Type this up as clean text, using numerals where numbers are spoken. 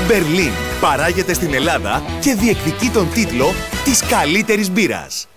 Berlin παράγεται στην Ελλάδα και διεκδικεί τον τίτλο της καλύτερης μπύρας.